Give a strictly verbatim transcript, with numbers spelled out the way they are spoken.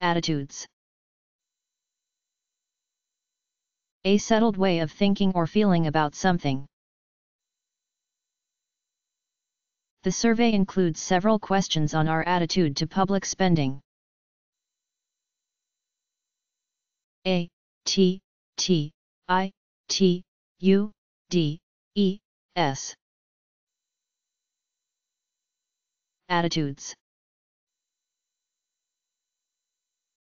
Attitudes. A settled way of thinking or feeling about something. The survey includes several questions on our attitude to public spending. A, T, T, I, T, U, D, E, S. Attitudes.